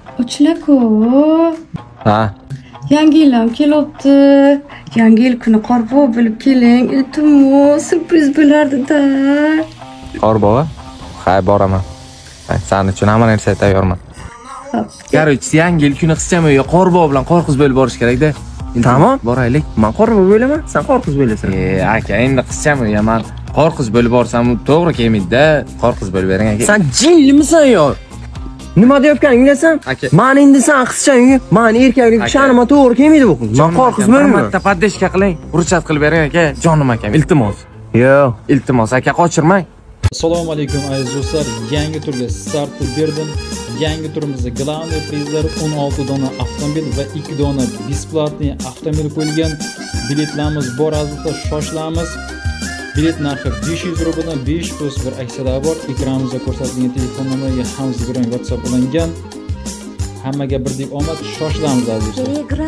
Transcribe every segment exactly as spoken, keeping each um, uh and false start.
Ochlako. Ha. Yangi yilim kelibdi. Yangi yil kuni Qorbobo bo'lib keling. Iltimos, sürpriz bo'lardi-da. Qorbobo? Hay, boraman. Sen uchun hamma narsa tayyorman. Короче, yangi yil kuni qizchamiga Qorbobo bilan qorqiz bo'lib borish kerak-da. Tamam, boraylik. Men Qorbobo bo'laman, sen qorqiz bo'lasan. E, aka, endi qizchamiga men qorqiz bo'lib borsam to'g'ri kelmaydi-da. Qorqiz bo'lib bering aka. Sen jinlimisan yo? Nima deyapsan, anglasan? Men endi sen qizchangga, men erkaklik sha'nima to'g'ri kelmaydi bu. Men qorqiz bo'lmayman. Bitta poddeshka qiling, ruchat qilib bering aka. Jonim akam, iltimos. Yo'q, iltimos aka, qochirmang. Assalomu alaykum aziz do'stlar, yangi turga start berdim. Yangi turimizda главный prizlar o'n olti dona avtomobil va ikki dona besplatniy avtomobil qo'yilgan. Biletlarimiz bor azizlar, shoshilamiz. Bilet narxi besh yuz rubldan besh plus bir aksiyalar bor. Ekranimizda ko'rsatilgan telefon nomeriga ham Telegram, WhatsApp ulangan. Hammaga birdek omad, shoshilamiz azizlar.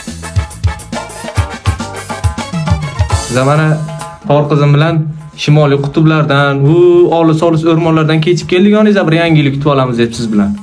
Zamana Qorqizim bilan Shimoliy qutblardan, u olis-olis o'rmonlardan kechib keldik, yoningizda bir yangilik kutib olamiz deb siz bilan.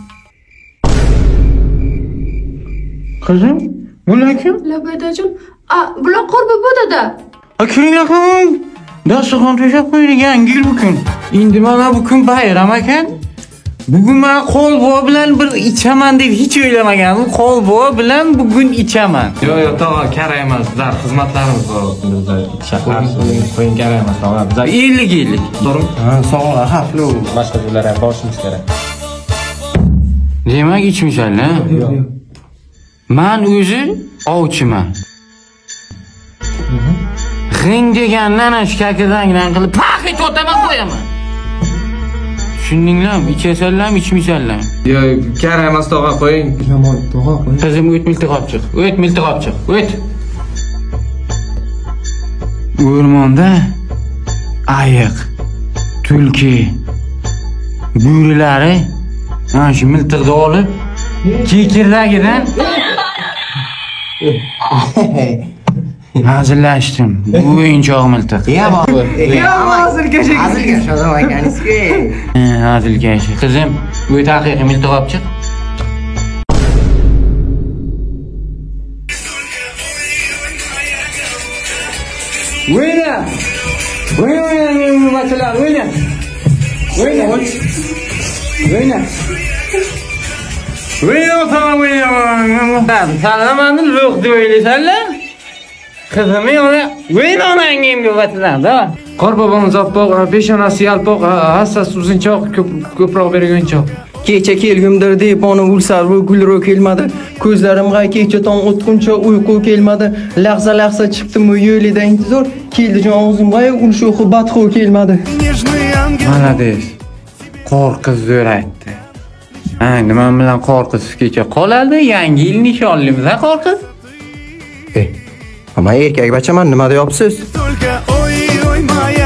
Qizim, bular kim? Labadajim, a, bular Qorbobo dada. Akilakam, dasturxon to'shab qo'ydik, yangi yil bu kun. Endi mana bu kun bayram ekan. Bugun men Qorbobo bilan bir ichaman deb hech o'ylamagandim. Qorbobo bilan bugun ichaman. Yo'q, yo'q, tog'a, kerak emas. Bizlar xizmatlarimiz bor. Bizlar shahar qo'yin kerak emas, tog'a. Bizlar ellik ellik. To'g'rimi? Ha, sog'lar, hafli. Boshqa joylar ham borishimiz kerak. Demak, ichmishanlar. Men o'zi ovchiman. G'ing degandan ashkakidan qilib paxi to'taman qo'yaman. Tushundinglarmi? Ichasanlarmi, ichmaysanlarmi? Yo'q, kerak emas, tog'a, qo'ying. Tog'a qo'ying. Qizim, o't miltiqob chiq. O't miltiqob chiq. O't. O'rmonda ayiq, tulki, bo'rilari ana shu miltiqni olib, kekirdagidan hazillashdim. Bu o'yinchoq miltiq. Ya, hazilkash. Hazilkash odam ekansiz-ku. Hazilkash. Qizim, o't haqiqiy miltiq olib chiq. O'yna! O'yna, bachchalar, o'yna! O'yna! O'yna! O'yna, tamam, o'yna! Salamani lo'q deb o'ylaysanlar? Qizimni ona, o'yna onangga bachchalar, da. Qorbobomiz oppoq, peshonasi yalpoq, hassasi uzunchoq, ko'proq berganchoq. Kecha kelgimdir deb ona ulsar bu gulro kelmadi. Ko'zlarimga kecha tong o'tquncha uyqu kelmadi. Lahza-lahza chiqdim u yo'lida intizor. Keldi jon o'zimga ul sho'xi badxo kelmadi. Malades. Qorqiz o'raytdi. Ha, nima bilan qorqiz kecha qoladi? Yangi yil nishonlimiz, ha qorqiz? Eh, ama erkak bachaman nima deyapsiz? Только ой, ой, моя